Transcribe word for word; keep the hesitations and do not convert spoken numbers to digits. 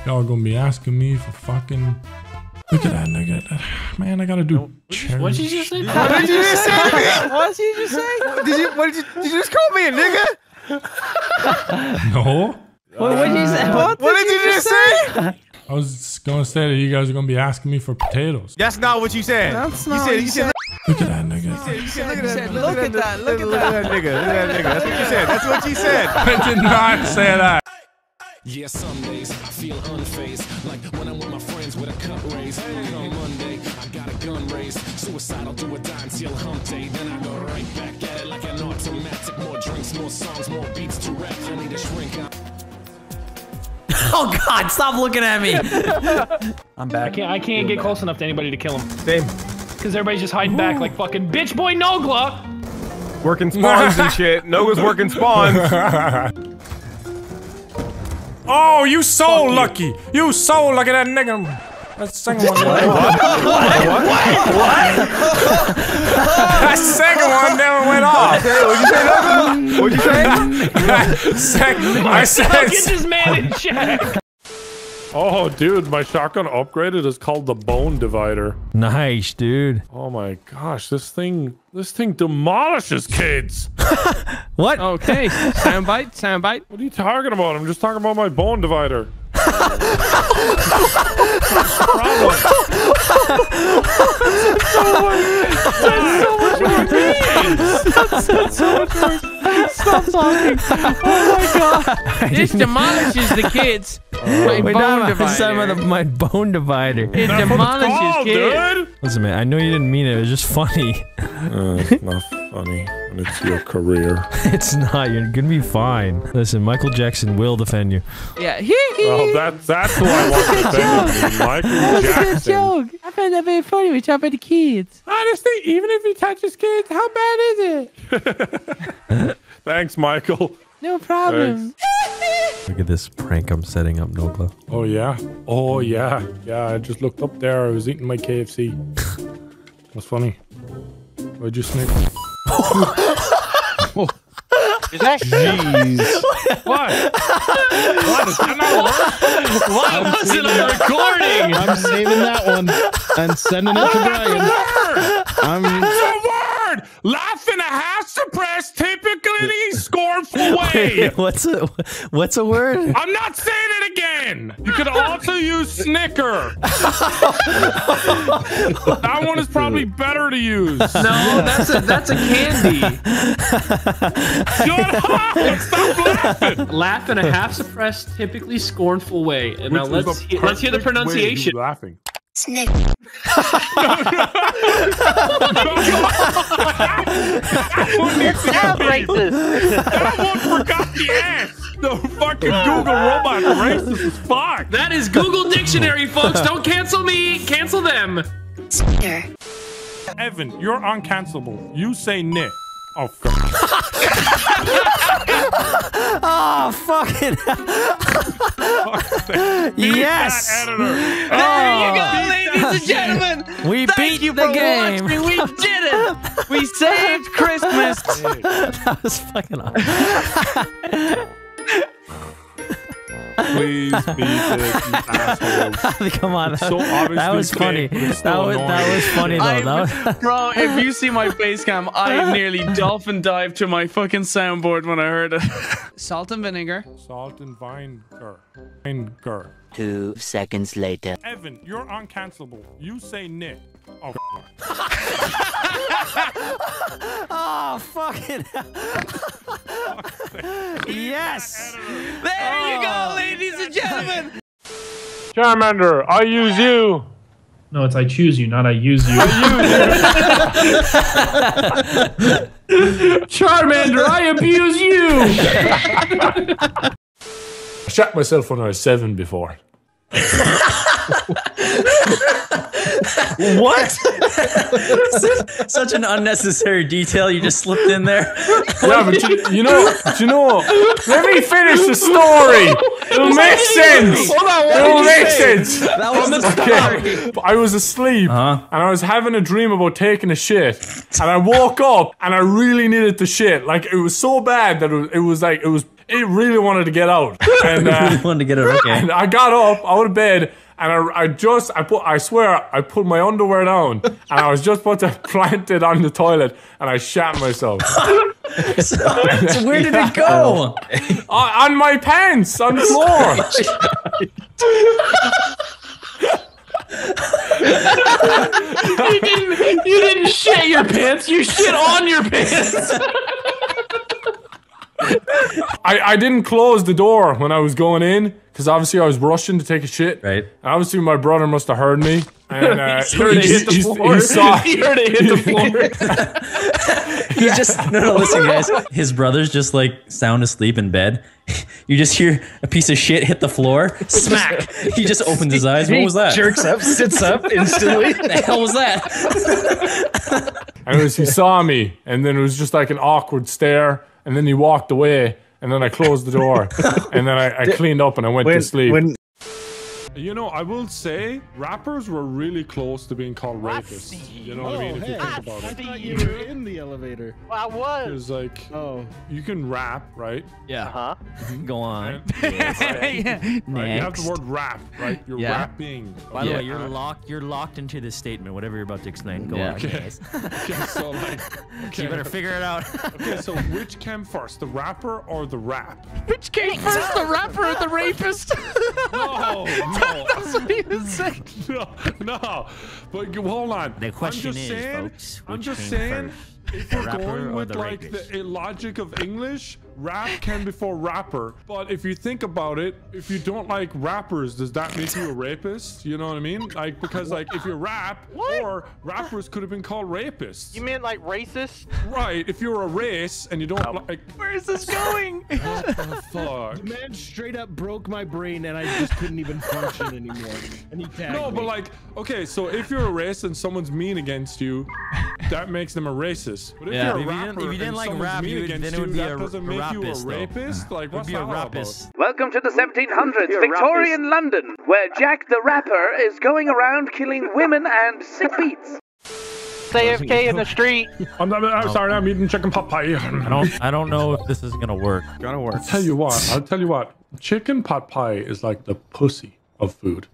Y'all gonna be asking me for fucking... Look at that nigga. Man, I gotta do cherries. What did you just say? What did you just say? What did you just say? Did you, what did you, did you just call me a nigga? No. What, what did you say? What, what did you just say? I was gonna say that you guys are gonna be asking me for potatoes. That's not what you said. That's you not said, what you you said. Look at that nigga. You said, look at that. Look at that. Look at Look at that nigga. Look at that nigga. That's what you said. That's what you said. I did not say that. Yeah, some days I feel unfazed, like when I'm with my friends with a cup raised. On Monday, I got a gun raised, suicidal to a die until hump day. Then I go right back at it like an automatic. More drinks, more songs, more beats to rap. I need a shrink out. Oh God! Stop looking at me. I'm back. I can't. I can't get close enough to anybody to kill him. Same. Because everybody's just hiding back like fucking bitch boy Nogla. Working spawns and shit. Nogla's working spawns. Oh, you so Fuck lucky. You. you so lucky that nigga. That second one. What? What? What? What? That second one never went off. What'd you say, Nogla? What'd you say? Second, I said. Get this man in check. Oh, dude, my shotgun upgraded is called the Bone Divider. Nice, dude. Oh my gosh, this thing, this thing demolishes kids. What? Okay. Soundbite. Soundbite. What are you talking about? I'm just talking about my Bone Divider. Stop talking. Oh my God. This demolishes the kids. My Wait, bone no, divider. it's talking about the, my bone divider. It That's demolishes what it's called, kids. dude. Listen, man, I know you didn't mean it. It was just funny. Uh, it's not funny when it's your career. It's not. You're gonna be fine. Listen, Michael Jackson will defend you. Yeah. Hee hee. Well, that, that's who I want to defend. Michael That's a good Jackson. joke. I find that very funny. We talk about the kids. Honestly, even if he touches kids, how bad is it? Thanks, Michael. No problem. Look at this prank I'm setting up, Nogla. Oh yeah. Oh yeah. Yeah. I just looked up there. I was eating my K F C. What's funny? Why'd you snick? Jeez. What? What? Is that not work? Why wasn't I recording? I'm saving that one and sending it to Brian. I'm That's a word! Laugh in a half-suppressed, typically scornful way! What's a what's a word? I'm not saying it again! You could also use snicker. That one is probably better to use. No, that's a that's a candy. Shut up! Stop laughing! Laugh in a half-suppressed, typically scornful way. And now Which is let's the he- let's hear the perfect way to be pronunciation. laughing. Snick. That racist. That one forgot the S. The fucking Google robot racist as fuck. That is Google Dictionary, folks. Don't cancel me. Cancel them. Evan, you're uncancelable. You say Nick. Oh, God. Oh, fucking. Yes. Editor. There you go, ladies and gentlemen. We Thank beat you the for game. watching. We did it. We saved Christmas. That was fucking awesome. Please beat it, you assholes. Come on, so obviously that was funny. fake, but it's That still was that annoying. was funny though. I, That was, bro, if you see my face cam, I nearly dolphin dived to my fucking soundboard when I heard it. Salt and vinegar. Salt and vinegar. Vinegar. Two seconds later. Evan, you're uncancelable. You say Nick. Oh, oh fucking. Yes. There you go, ladies and gentlemen. Charmander, I use you. No, it's I choose you, not I use you. Charmander, I abuse you. I shot myself when I was seven before. What? Such an unnecessary detail you just slipped in there. Yeah, but you, you know, you know. Let me finish the story. It'll make sense. Hold on, what It'll did you make say? sense. That was the Okay. story. I was asleep Uh-huh. and I was having a dream about taking a shit, and I woke up and I really needed the shit. Like it was so bad that it was, it was like it was it really wanted to get out. And uh, really wanted to get out. Okay. And I got up out of bed, and I, I just, I put, I swear, I put my underwear down, and I was just about to plant it on the toilet, and I shat myself. so, so where did it go? on, on my pants, on the floor. you didn't. You didn't shit your pants. You shit on your pants. I, I didn't close the door when I was going in because obviously I was rushing to take a shit. Right. And obviously my brother must have heard me. And uh, he heard it hit the floor. He, saw, he heard it hit the floor. He just no no listen guys. His brother's just like sound asleep in bed. You just hear a piece of shit hit the floor. Smack. He just opens his eyes. What was that? He jerks up, sits up instantly. What the hell was that? And it was, he saw me, and then it was just like an awkward stare, and then he walked away, and then I closed the door, and then I, I cleaned up and I went when, to sleep. When, You know, I will say rappers were really close to being called rapists. You know what I mean? If you think about I it. thought you were in the elevator. I was. It's like, Oh. you can rap, right? Yeah. Uh-huh. Go on. Yes, right? yeah. Right, you have the word rap, right? You're Yeah. rapping. By the Okay. way, you're locked. You're locked into this statement. Whatever you're about to explain, go Yeah. on. Okay. Guys. Okay, so like, okay. So you better figure it out. Okay, so which came first, the rapper or the rap? Which came first, the rapper or the rapist? No, no. That's what he was saying. No, no. But you- hold on. The question I'm just is, saying, folks, I'm which just came saying, first, if the we're rapper going or with the like rapist? the logic of English, rap came before rapper. But if you think about it, if you don't like rappers, does that make you a rapist? You know what I mean? Like, because like if you rap, What? or rappers could have been called rapists. You meant like racist? Right, if you're a race and you don't like, Where is this going? what the fuck? The man straight up broke my brain and I just couldn't even function anymore. And he tagged No, me. but like, okay, so if you're a race and someone's mean against you, that makes them a racist. But if Yeah. you're a If you rapper didn't- if you didn't and like someone's rap, mean you would- against then it you, would be that a doesn't make you a rapist, though. rapist? Like, It would what's be that a all about? rapist. Welcome to the seventeen hundreds, Victorian London, where Jack the Rapper is going around killing women and sick beats. A F K in the street. I'm, I'm, I'm sorry, I'm eating chicken pot pie. I don't. I don't know if this is gonna work. gonna work. I'll tell you what, I'll tell you what, chicken pot pie is like the pussy of food.